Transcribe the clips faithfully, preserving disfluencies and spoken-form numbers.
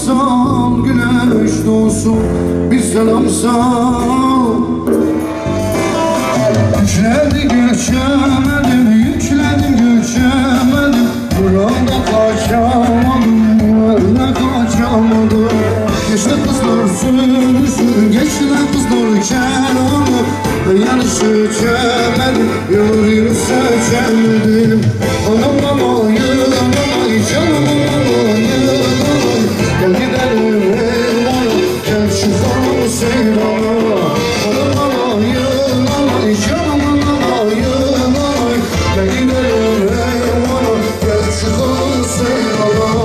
sal, güneş doğsun bir selam sal. Yükledim geçemedim, yükledim geçemedim, burada kaçamadım, öyle kaçamadım. Geçti kızlar sürüsü, geçti kızlar kenarı, yarışı çemedim, yürüyü seçemedim. Anam amayı, amayı, canım amayı, gel gidelim eyvana, gel çıkalım seyrana. Anam amayı, amayı, canım amayı, amayı, gel gidelim eyvana, gel çıkalım seyrana.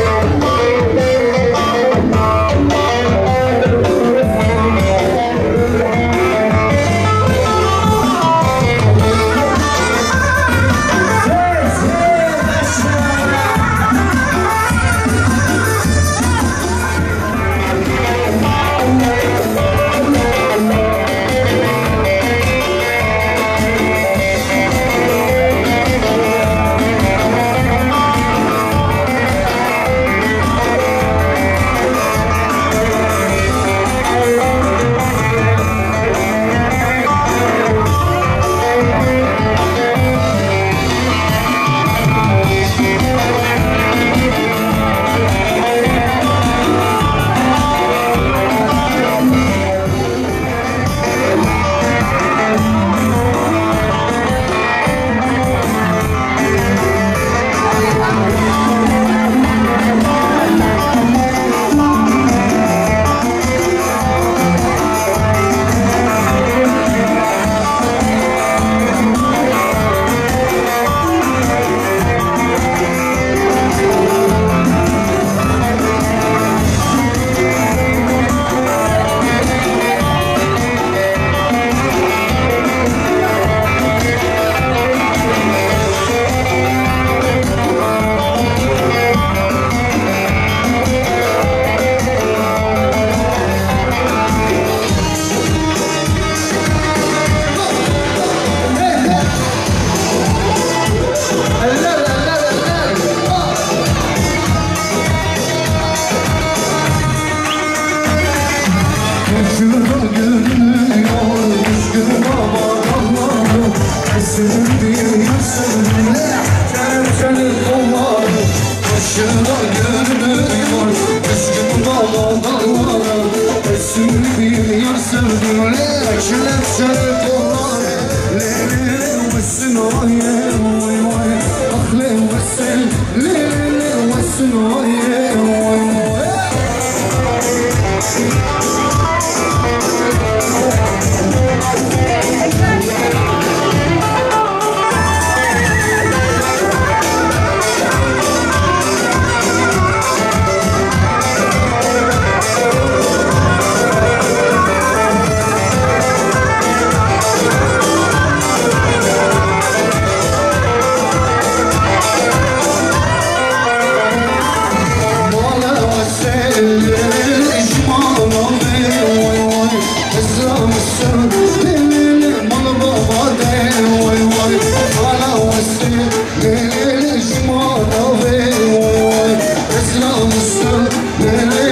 Şurada görünüyor üzgün babadanlarım, senin bir yaşamına çerçeğin olmalı. Şurada görünüyor üzgün babadanlarım, senin bir yaşamına çerçeğin olmalı. Leyli vesin oye oy oy, ah leyli vesin, leyli vesin oye oy oy. Yeah.